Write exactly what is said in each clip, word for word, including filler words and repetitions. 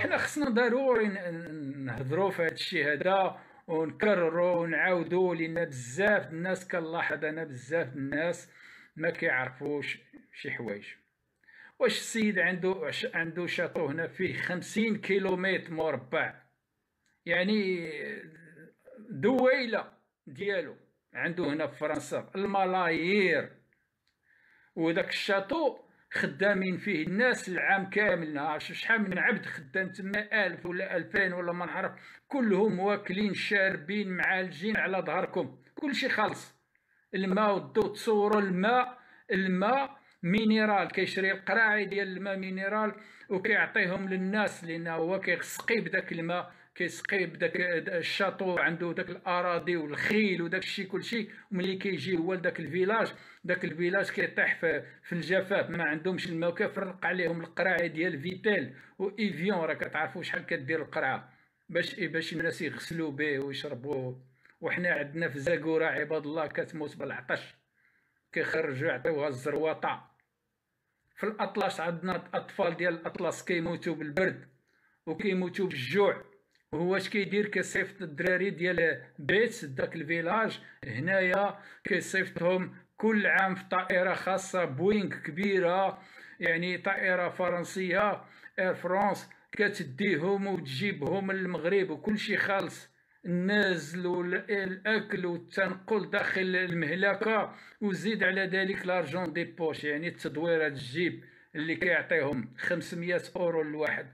حنا خصنا ضروري ن- نهضروا في هذا الشيء هذا، ونكرروا ونعاودوا، لان بزاف الناس كنلاحظ انا بزاف الناس ما كيعرفوش شي حوايج. واش السيد عنده عش- عنده شاطو هنا فيه خمسين كيلومتر مربع، يعني دويلة ديالو عنده هنا في فرنسا الملايير. وذاك الشاطو خدامين فيه الناس العام كامل، نعرف شحال من عبد خدام تما، ألف ولا ألفين ولا ما نعرف، كلهم واكلين شاربين معالجين على ظهركم، كلشي خالص. الماء والضوء، تصوروا الماء، الماء مينيرال، كيشري القراعي ديال الماء مينيرال وكيعطيهم للناس، لانه هو كيسقي بداك الماء، كيسقي بداك الشاطو، عنده داك الاراضي والخيل وداك الشيء كلشي. وملي كيجي هو لداك الفيلاج، داك الفيلاج كيطيح في, في الجفاف، ما عندهمش الماء، وكيفرق عليهم القراعي ديال فيتيل وايفيون، راه كتعرفوا شحال كدير القرعه باش باش الناس يغسلوا به ويشربوه. وحنا عندنا في زاكورا عباد الله كتموت بالعطش، كيخرجوا يعطيوها الزرواطه. في الاطلس عندنا الاطفال ديال الاطلس كيموتوا بالبرد وكيموتوا بالجوع. وهو اش كيدير؟ كيصيفط الدراري ديال بيت داك الفيلاج هنايا، كيصيفطهم كل عام في طائره خاصه بوينغ كبيره، يعني طائره فرنسيه اير فرانس، كتديهم وتجيبهم من المغرب وكل شيء خالص، النازل والاكل والتنقل داخل المهلكه، وزيد على ذلك لارجون دي بوش، يعني التدويره الجيب اللي كيعطيهم خمسمية اورو الواحد.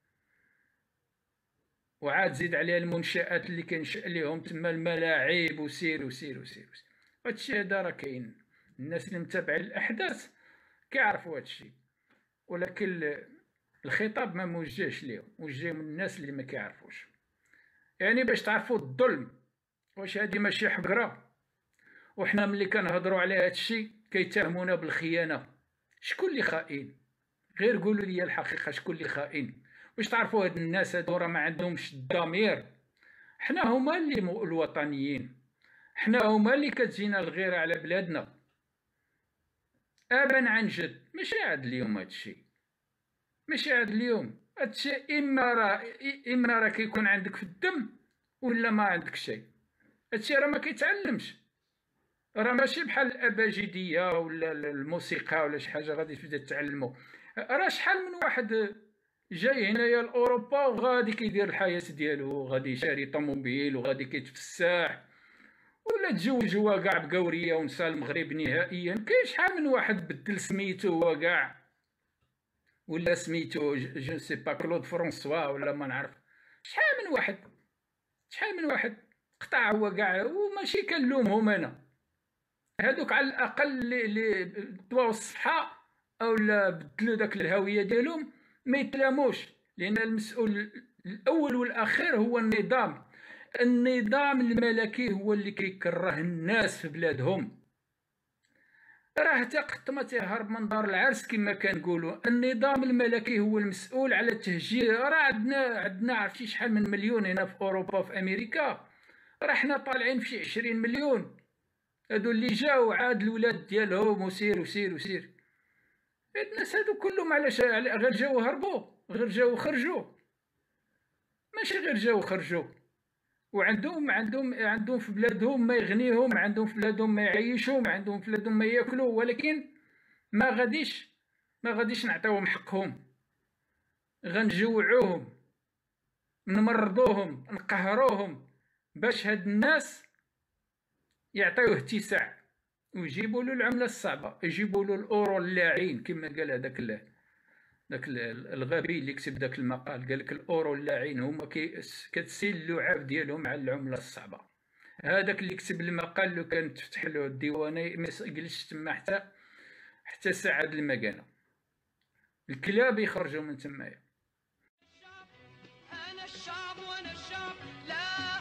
وعاد زيد عليها المنشآت اللي كينشأ لهم تما، الملاعب، وسير وسير وسير وسير. هادشي هذا راه كاين، الناس اللي متابعين الأحداث كيعرفوا هادشي، ولكن الخطاب ما موجهش ليهم، موجه من الناس اللي ما كيعرفوش. يعني باش تعرفوا الظلم، واش هادي ماشي حقرة؟ وحنا ملي كنهضروا على هادشي كيتهمونا بالخيانة. شكون اللي خائن؟ غير قولوا لي الحقيقة، شكون اللي خائن؟ باش تعرفوا هاد الناس هادو راه ما عندهمش الضمير. حنا هما اللي الوطنيين، حنا هما اللي كتجينا الغيرة على بلادنا، ابا عن جد. ماشي عاد اليوم هادشي، ماشي عاد اليوم هادشي، اما راه اما راه كيكون عندك في الدم ولا ما عندك شيء. هادشي راه ما كيتعلمش، راه ماشي بحال الاباجديه ولا الموسيقى ولا شي حاجه غادي تبدا تعلمو. راه شحال من واحد جاي هنايا لاوروبا وغادي كيدير الحياه ديالو، غادي شاري طوموبيل وغادي كيتفسح، ولا تزوج هو كاع بقوريه ونسى المغرب نهائيا. كاين شحال من واحد بدل سميتو هو كاع، ولا سميتو جو سي با كلود فرونسوا ولا ما نعرف. شحال من واحد، شحال من واحد قطع هو كاع، وماشي كنلومهم انا. هادوك على الاقل اللي طواو الصفحه او لا بدلوا داك الهويه ديالهم ما يتلاموش، لان المسؤول الاول والاخير هو النظام. النظام الملكي هو اللي كيكره الناس في بلادهم. راه حتى قط ما تيهرب من دار العرس كما كنقولوا. النظام الملكي هو المسؤول على التهجير. راه عندنا عندنا عرفتي شحال من مليون هنا في اوروبا وفي امريكا، راه حنا طالعين في شي عشرين مليون. هادو اللي جاو عاد الولاد ديالهم وسير وسير وسير. هاد الناس هادو كلهم علاش؟ غير جاو هربوا، غير جاو خرجوا؟ ماشي غير جاو خرجوا، وعندهم عندهم عندهم في بلادهم ما يغنيهم، عندهم في بلادهم ما يعيشهم، عندهم في بلادهم ما ياكلوا، ولكن ما غاديش ما غاديش نعطيوهم حقهم. غنجوعوهم، نمرضوهم، نقهروهم، باش هاد الناس يعطيوه اتساع ويجيبوا له العمله الصعبه، يجيبوا له الاورو اللاعين كما قال هذاك داك الغبي اللي كتب داك المقال. قال لك الاورو اللاعين هما كتسيل اللعاب ديالهم على العمله الصعبه. هذاك اللي كتب المقال لو كان تفتح له الديوانيه ما يجلسش تما حتى حتى ساعه المكانه، الكلاب يخرجوا من تمايا. أنا الشعب وأنا الشعب لا